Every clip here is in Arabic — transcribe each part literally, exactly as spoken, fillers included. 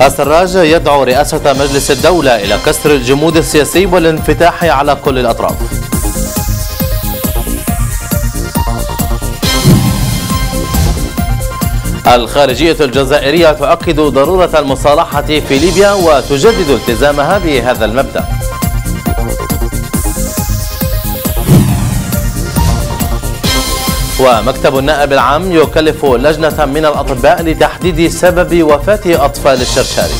السراج يدعو رئاسة مجلس الدولة إلى كسر الجمود السياسي والانفتاح على كل الأطراف. الخارجية الجزائرية تؤكد ضرورة المصالحة في ليبيا وتجدد التزامها بهذا المبدأ. ومكتب النائب العام يكلف لجنة من الأطباء لتحديد سبب وفاة أطفال الشرشاري.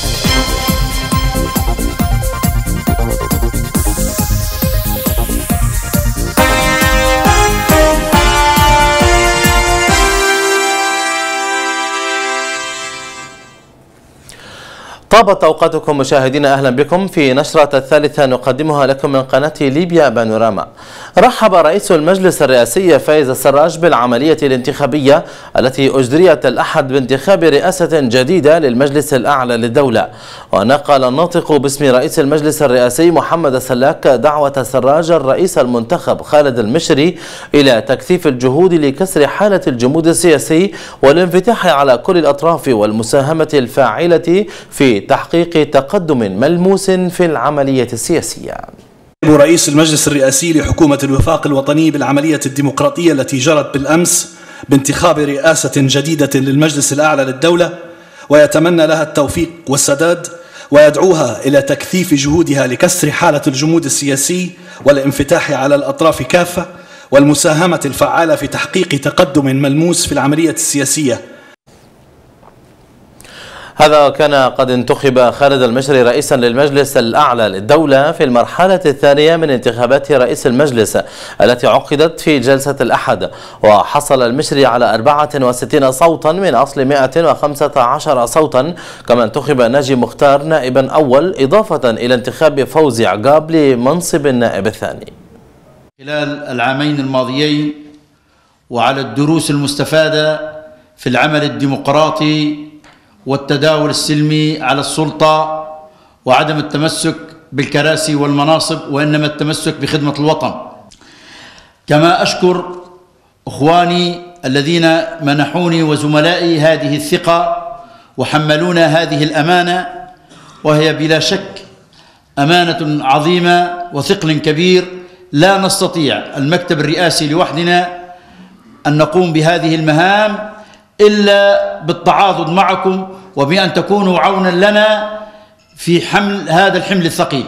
طابت أوقاتكم مشاهدينا، أهلا بكم في نشرة الثالثة نقدمها لكم من قناة ليبيا بانوراما. رحب رئيس المجلس الرئاسي فايز السراج بالعملية الانتخابية التي أجريت الأحد بانتخاب رئاسة جديدة للمجلس الأعلى للدولة. ونقل الناطق باسم رئيس المجلس الرئاسي محمد السلاك دعوة السراج الرئيس المنتخب خالد المشري إلى تكثيف الجهود لكسر حالة الجمود السياسي والانفتاح على كل الأطراف والمساهمة الفاعلة في تحقيق تقدم ملموس في العملية السياسية. رئيس المجلس الرئاسي لحكومة الوفاق الوطني بالعملية الديمقراطية التي جرت بالأمس بانتخاب رئاسة جديدة للمجلس الأعلى للدولة، ويتمنى لها التوفيق والسداد، ويدعوها إلى تكثيف جهودها لكسر حالة الجمود السياسي والانفتاح على الأطراف كافة والمساهمة الفعالة في تحقيق تقدم ملموس في العملية السياسية. هذا كان قد انتخب خالد المشري رئيسا للمجلس الأعلى للدولة في المرحلة الثانية من انتخابات رئيس المجلس التي عقدت في جلسة الأحد، وحصل المشري على أربعة وستين صوتا من أصل مئة وخمسة عشر صوتا. كما انتخب ناجي مختار نائبا أول، إضافة إلى انتخاب فوزي عقاب لمنصب النائب الثاني. خلال العامين الماضيين وعلى الدروس المستفادة في العمل الديمقراطي والتداول السلمي على السلطة وعدم التمسك بالكراسي والمناصب، وإنما التمسك بخدمة الوطن. كما أشكر أخواني الذين منحوني وزملائي هذه الثقة وحملونا هذه الأمانة، وهي بلا شك أمانة عظيمة وثقل كبير. لا نستطيع المكتب الرئاسي لوحدنا أن نقوم بهذه المهام إلا بالتعاضد معكم وبأن تكونوا عونا لنا في حمل هذا الحمل الثقيل،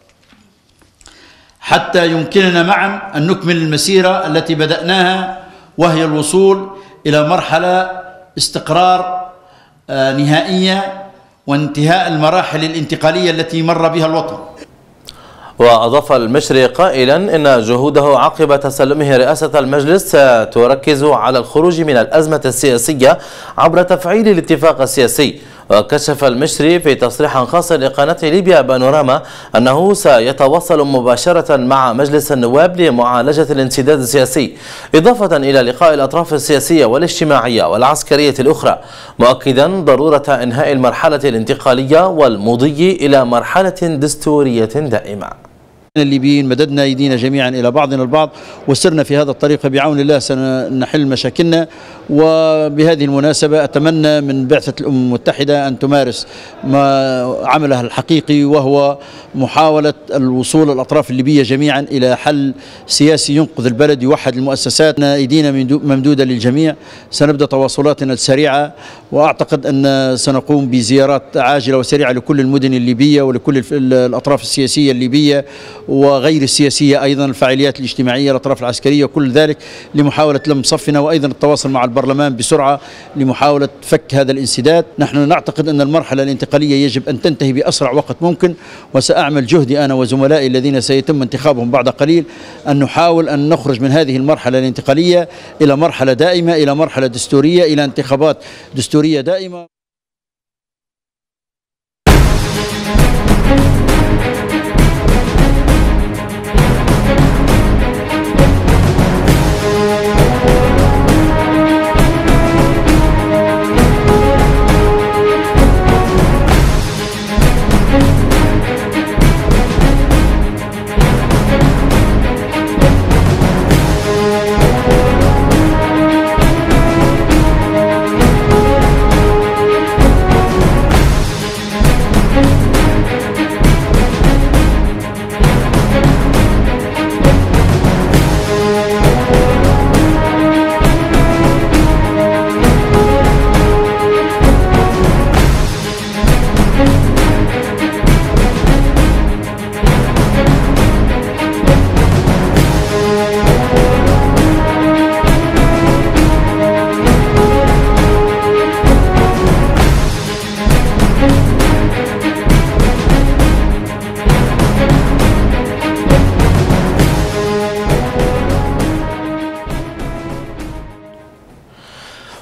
حتى يمكننا معا أن نكمل المسيرة التي بدأناها، وهي الوصول إلى مرحلة استقرار نهائية وانتهاء المراحل الانتقالية التي مر بها الوطن. وأضاف المشري قائلا إن جهوده عقب تسلمه رئاسة المجلس تركز على الخروج من الأزمة السياسية عبر تفعيل الاتفاق السياسي. وكشف المشري في تصريح خاص لقناة ليبيا بانوراما أنه سيتواصل مباشرة مع مجلس النواب لمعالجة الانسداد السياسي، إضافة إلى لقاء الأطراف السياسية والاجتماعية والعسكرية الأخرى، مؤكدا ضرورة إنهاء المرحلة الانتقالية والمضي إلى مرحلة دستورية دائمة. الليبيين مددنا أيدينا جميعا إلى بعضنا البعض وسرنا في هذا الطريق، بعون الله سنحل مشاكلنا. وبهذه المناسبة أتمنى من بعثة الأمم المتحدة أن تمارس ما عملها الحقيقي، وهو محاولة الوصول الأطراف الليبية جميعا إلى حل سياسي ينقذ البلد يوحد المؤسسات. أيدينا ممدودة للجميع، سنبدأ تواصلاتنا السريعة، وأعتقد أن سنقوم بزيارات عاجلة وسريعة لكل المدن الليبية ولكل الأطراف السياسية الليبية وغير السياسية، أيضا الفاعليات الاجتماعية، الأطراف العسكرية، كل ذلك لمحاولة لم صفنا، وأيضا التواصل مع البرلمان بسرعة لمحاولة فك هذا الانسداد. نحن نعتقد أن المرحلة الانتقالية يجب أن تنتهي بأسرع وقت ممكن، وسأعمل جهدي أنا وزملائي الذين سيتم انتخابهم بعد قليل أن نحاول أن نخرج من هذه المرحلة الانتقالية إلى مرحلة دائمة، إلى مرحلة دستورية، إلى انتخابات دستورية دائمة.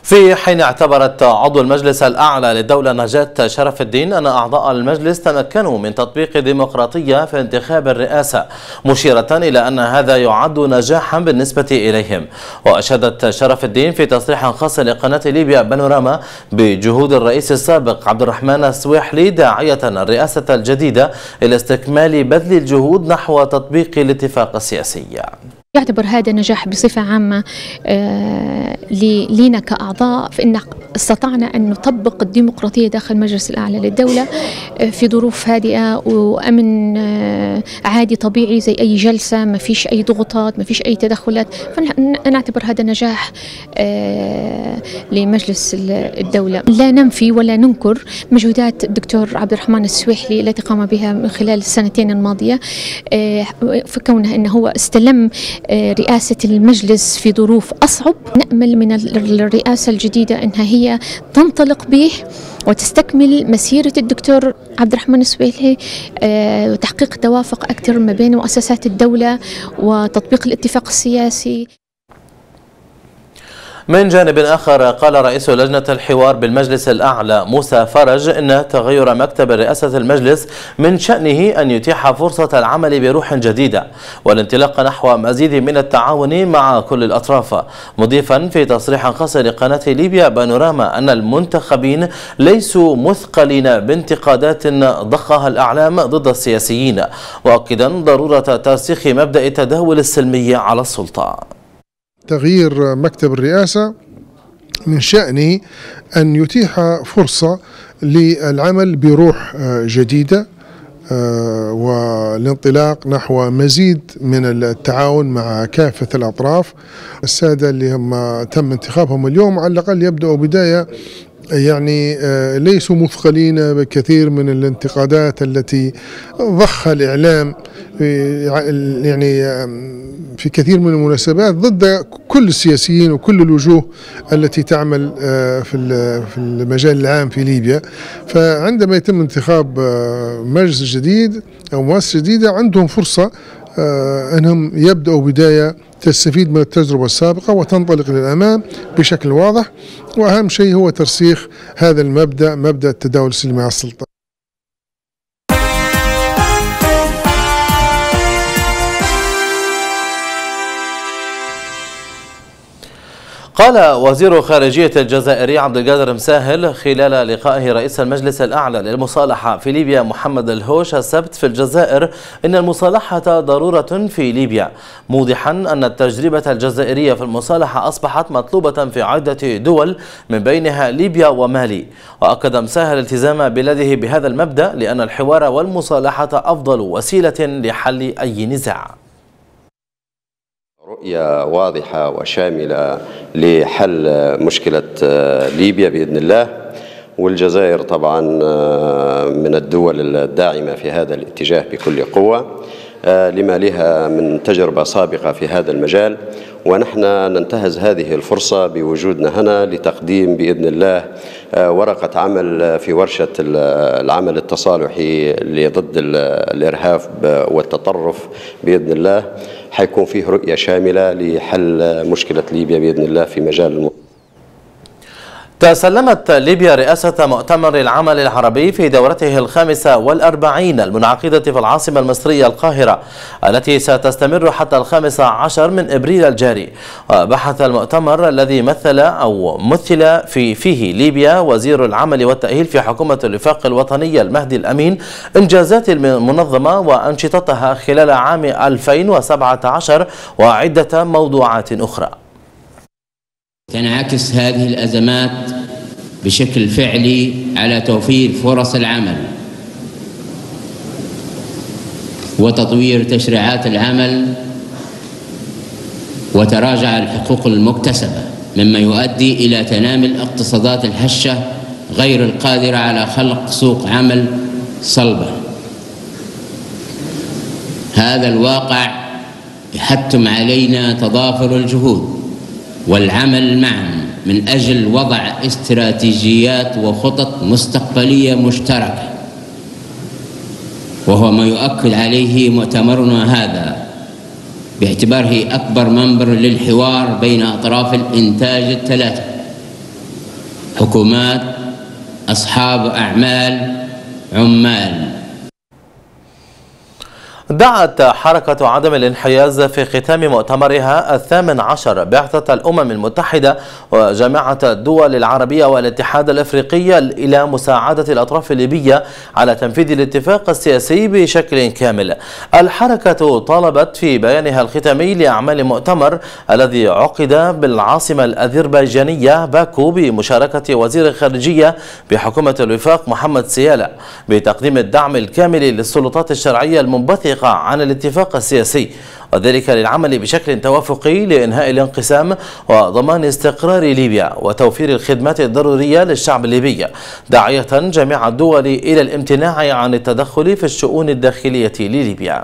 في حين اعتبرت عضو المجلس الأعلى للدولة نجاة شرف الدين أن أعضاء المجلس تمكنوا من تطبيق الديمقراطية في انتخاب الرئاسة، مشيرة إلى أن هذا يعد نجاحا بالنسبة إليهم. وأشادت شرف الدين في تصريح خاص لقناة ليبيا بانوراما بجهود الرئيس السابق عبد الرحمن السويحلي، داعية الرئاسة الجديدة إلى استكمال بذل الجهود نحو تطبيق الاتفاق السياسي. يعتبر هذا نجاح بصفة عامة لينا كأعضاء، فإن استطعنا أن نطبق الديمقراطية داخل المجلس الأعلى للدولة في ظروف هادئة وأمن عادي طبيعي زي أي جلسة، ما فيش أي ضغوطات، ما فيش أي تدخلات. فنعتبر هذا نجاح لمجلس الدولة. لا ننفي ولا ننكر مجهودات الدكتور عبد الرحمن السويحلي التي قام بها من خلال السنتين الماضية، فكونه أنه هو استلم رئاسة المجلس في ظروف أصعب. نأمل من الرئاسة الجديدة أنها هي تنطلق به وتستكمل مسيرة الدكتور عبد الرحمن السويحلي وتحقيق توافق أكثر ما بين مؤسسات الدولة وتطبيق الاتفاق السياسي. من جانب آخر، قال رئيس لجنة الحوار بالمجلس الأعلى موسى فرج إن تغير مكتب رئاسة المجلس من شأنه أن يتيح فرصة العمل بروح جديدة والانطلاق نحو مزيد من التعاون مع كل الأطراف، مضيفا في تصريح خاص لقناة ليبيا بانوراما أن المنتخبين ليسوا مثقلين بانتقادات ضخها الأعلام ضد السياسيين، وأكدا ضرورة ترسيخ مبدأ التداول السلمي على السلطة. تغيير مكتب الرئاسة من شأنه أن يتيح فرصة للعمل بروح جديدة والانطلاق نحو مزيد من التعاون مع كافة الأطراف. السادة اللي هم تم انتخابهم اليوم على الأقل يبدأوا بداية يعني ليسوا مثقلين بكثير من الانتقادات التي ضخها الإعلام يعني في كثير من المناسبات ضد كل السياسيين وكل الوجوه التي تعمل في المجال العام في ليبيا. فعندما يتم انتخاب مجلس جديد أو مؤسسة جديدة عندهم فرصة أنهم يبدأوا بداية تستفيد من التجربة السابقة وتنطلق للأمام بشكل واضح، وأهم شيء هو ترسيخ هذا المبدأ، مبدأ التداول السلمي على السلطة. قال وزير خارجية الجزائري عبد القادر مساهل خلال لقائه رئيس المجلس الأعلى للمصالحة في ليبيا محمد الهوش السبت في الجزائر إن المصالحة ضرورة في ليبيا، موضحا أن التجربة الجزائرية في المصالحة أصبحت مطلوبة في عدة دول من بينها ليبيا ومالي. وأكد مساهل التزام بلاده بهذا المبدأ لأن الحوار والمصالحة أفضل وسيلة لحل أي نزاع. رؤية واضحة وشاملة لحل مشكلة ليبيا بإذن الله، والجزائر طبعا من الدول الداعمة في هذا الاتجاه بكل قوة لما لها من تجربة سابقة في هذا المجال، ونحن ننتهز هذه الفرصة بوجودنا هنا لتقديم بإذن الله ورقة عمل في ورشة العمل التصالحي ضد الإرهاب والتطرف بإذن الله، حيكون فيه رؤية شاملة لحل مشكلة ليبيا بإذن الله في مجال الم... تسلمت ليبيا رئاسة مؤتمر العمل العربي في دورته الخامسة والأربعين المنعقدة في العاصمة المصرية القاهرة، التي ستستمر حتى الخامس عشر من إبريل الجاري. وبحث المؤتمر الذي مثل أو مثل في فيه ليبيا وزير العمل والتأهيل في حكومة الوفاق الوطنية المهدي الأمين إنجازات المنظمة وأنشطتها خلال عام ألفين وسبعة عشر وعدة موضوعات أخرى. تنعكس هذه الأزمات بشكل فعلي على توفير فرص العمل وتطوير تشريعات العمل وتراجع الحقوق المكتسبة، مما يؤدي إلى تنامي الاقتصادات الهشة غير القادرة على خلق سوق عمل صلبة. هذا الواقع يحتم علينا تضافر الجهود والعمل معا من أجل وضع استراتيجيات وخطط مستقبلية مشتركة، وهو ما يؤكد عليه مؤتمرنا هذا باعتباره أكبر منبر للحوار بين أطراف الإنتاج الثلاثة حكومات، أصحاب أعمال، عمال. دعت حركة عدم الانحياز في ختام مؤتمرها الثامن عشر بعثة الأمم المتحدة وجامعة الدول العربية والاتحاد الأفريقي إلى مساعدة الأطراف الليبية على تنفيذ الاتفاق السياسي بشكل كامل. الحركة طالبت في بيانها الختامي لأعمال المؤتمر الذي عقد بالعاصمة الأذربيجانية باكو بمشاركة وزير الخارجية بحكومة الوفاق محمد سيالة بتقديم الدعم الكامل للسلطات الشرعية المنبثقة عن الاتفاق السياسي، وذلك للعمل بشكل توافقي لإنهاء الانقسام وضمان استقرار ليبيا وتوفير الخدمات الضرورية للشعب الليبي، داعية جميع الدول إلى الامتناع عن التدخل في الشؤون الداخلية لليبيا.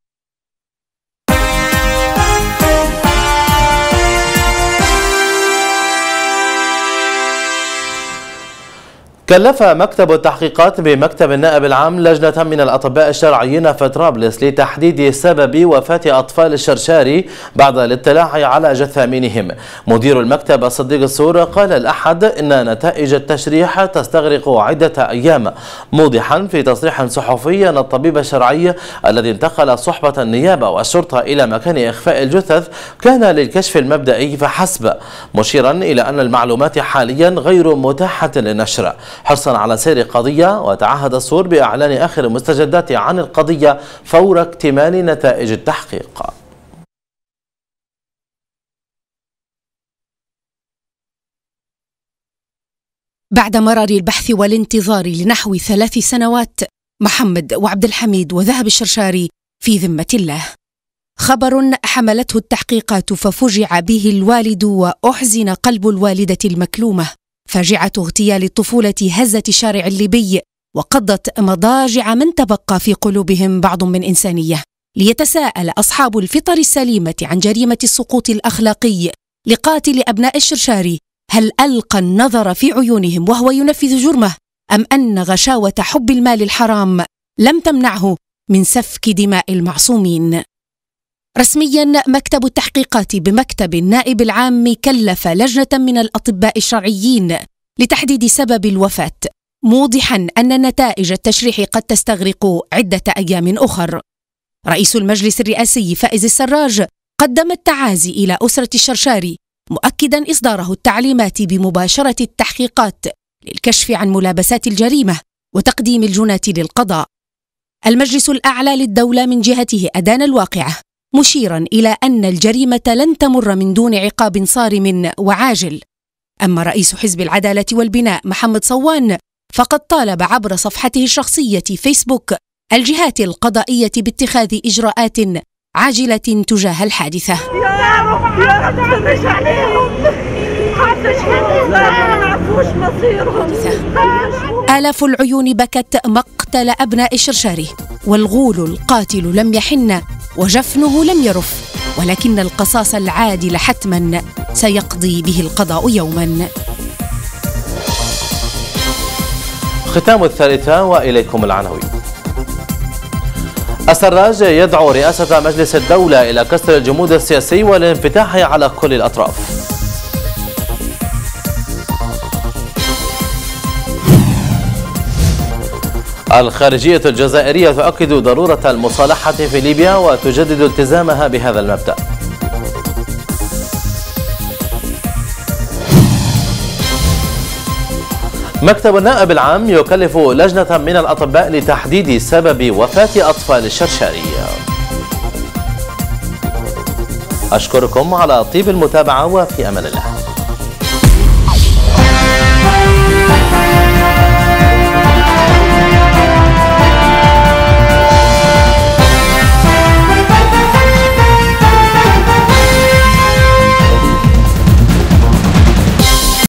كلف مكتب التحقيقات بمكتب النائب العام لجنة من الأطباء الشرعيين في طرابلس لتحديد سبب وفاة أطفال الشرشاري بعد الاطلاع على جثامينهم. مدير المكتب صديق السور قال الأحد إن نتائج التشريح تستغرق عدة أيام، موضحا في تصريح صحفي أن الطبيب الشرعي الذي انتقل صحبة النيابة والشرطة إلى مكان إخفاء الجثث كان للكشف المبدئي فحسب، مشيرا إلى أن المعلومات حاليا غير متاحة للنشر حرصا على سير القضية. وتعهد السور بإعلان آخر المستجدات عن القضية فور اكتمال نتائج التحقيق. بعد مرار البحث والانتظار لنحو ثلاث سنوات، محمد وعبد الحميد وذهب الشرشاري في ذمة الله. خبر حملته التحقيقات ففجع به الوالد وأحزن قلب الوالدة المكلومة. فاجعة اغتيال الطفولة هزت الشارع الليبي وقضت مضاجع من تبقى في قلوبهم بعض من إنسانية، ليتساءل أصحاب الفطر السليمة عن جريمة السقوط الأخلاقي لقاتل أبناء الشرشاري. هل ألقى النظر في عيونهم وهو ينفذ جرمه، أم أن غشاوة حب المال الحرام لم تمنعه من سفك دماء المعصومين؟ رسميا مكتب التحقيقات بمكتب النائب العام كلف لجنة من الأطباء الشرعيين لتحديد سبب الوفاة، موضحا أن نتائج التشريح قد تستغرق عدة أيام أخر. رئيس المجلس الرئاسي فائز السراج قدم التعازي إلى أسرة الشرشاري، مؤكدا إصداره التعليمات بمباشرة التحقيقات للكشف عن ملابسات الجريمة وتقديم الجنات للقضاء. المجلس الأعلى للدولة من جهته أدان الواقعة، مشيرا إلى أن الجريمة لن تمر من دون عقاب صارم وعاجل. أما رئيس حزب العدالة والبناء محمد صوان فقد طالب عبر صفحته الشخصية فيسبوك الجهات القضائية باتخاذ إجراءات عاجلة تجاه الحادثة. يا رب يا رب تفرج عليهم، ما نعرفوش مصيرهم. آلاف العيون بكت مقتل أبناء الشرشاري، والغول القاتل لم يحن وجفنه لم يرف، ولكن القصاص العادل حتما سيقضي به القضاء يوما. ختام الثالثة وإليكم العناوين. السراج يدعو رئاسة مجلس الدولة إلى كسر الجمود السياسي والانفتاح على كل الأطراف. الخارجية الجزائرية تؤكد ضرورة المصالحة في ليبيا وتجدد التزامها بهذا المبدأ. مكتب النائب العام يكلف لجنة من الأطباء لتحديد سبب وفاة أطفال الشرشاري. أشكركم على طيب المتابعة وفي أمان الله.